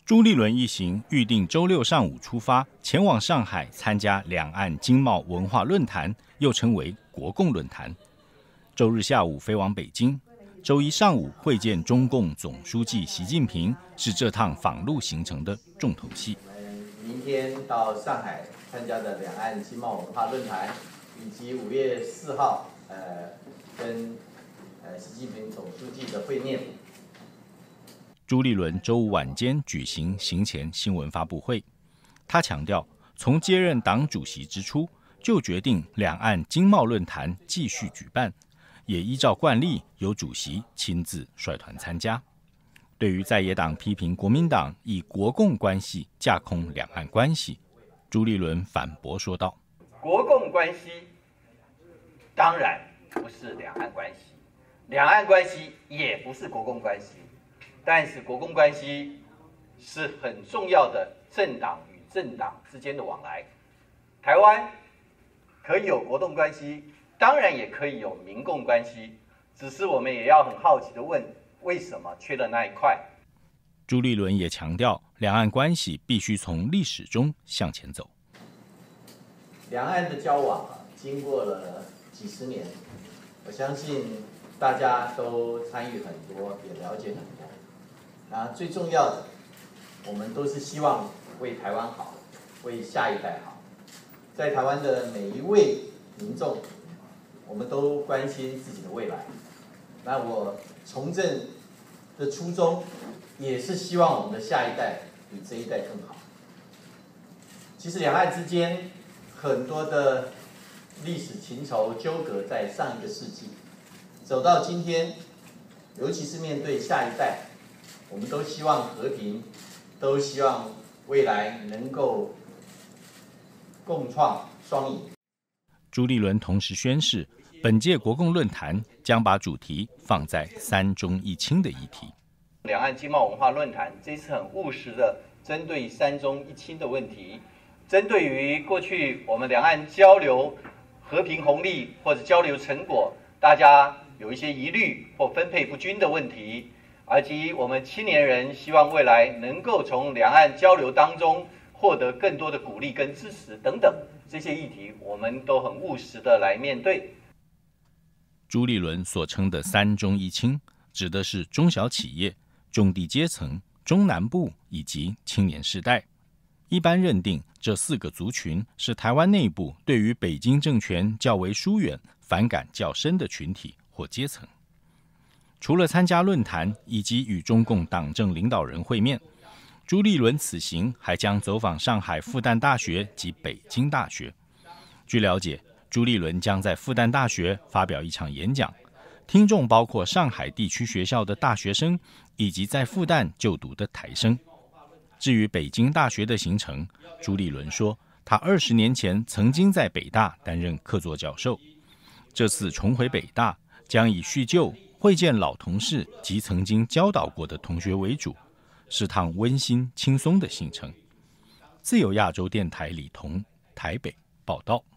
朱立伦一行预定周六上午出发，前往上海参加两岸经贸文化论坛，又称为国共论坛。周日下午飞往北京，周一上午会见中共总书记习近平，是这趟访陆行程的重头戏。 我们明天到上海参加的两岸经贸文化论坛，以及5月4号跟习近平总书记的会面。 朱立伦周五晚间举行行前新闻发布会，他强调，从接任党主席之初就决定两岸经贸论坛继续举办，也依照惯例由主席亲自率团参加。对于在野党批评国民党以国共关系架空两岸关系，朱立伦反驳说道： 国共关系当然不是两岸关系，两岸关系也不是国共关系，但是国共关系是很重要的政党与政党之间的往来。台湾可以有国共关系，当然也可以有民共关系，只是我们也要很好奇的问，为什么缺了那一块？ 朱立伦也强调，两岸关系必须从历史中向前走。 两岸的交往经过了几十年，我相信大家都参与很多，也了解很多。那最重要的，我们都是希望为台湾好，为下一代好。在台湾的每一位民众，我们都关心自己的未来。那我从政的初衷，也是希望我们的下一代比这一代更好。其实两岸之间很多的历史情仇纠葛，在上一个世纪走到今天，尤其是面对下一代，我们都希望和平，都希望未来能够共创双赢。 朱立伦同时宣示，本届国共论坛将把主题放在3中1轻的议题。 两岸经贸文化论坛这次很务实的针对3中1轻的问题，针对于过去我们两岸交流和平红利或者交流成果，大家有一些疑虑或分配不均的问题，以及我们青年人希望未来能够从两岸交流当中获得更多的鼓励跟支持等等，这些议题我们都很务实的来面对。 朱立伦所称的3中1轻，指的是中小企业、中低阶层、中南部以及青年世代。一般认定这4个族群是台湾内部对于北京政权较为疏远、反感较深的群体或阶层。除了参加论坛以及与中共党政领导人会面，朱立伦此行还将走访上海复旦大学及北京大学。据了解，朱立伦将在复旦大学发表一场演讲，听众包括上海地区学校的大学生以及在复旦就读的台生。至于北京大学的行程，朱立伦说，他20年前曾经在北大担任客座教授，这次重回北大，将以叙旧、会见老同事及曾经教导过的同学为主，是趟温馨轻松的行程。自由亚洲电台李彤台北报道。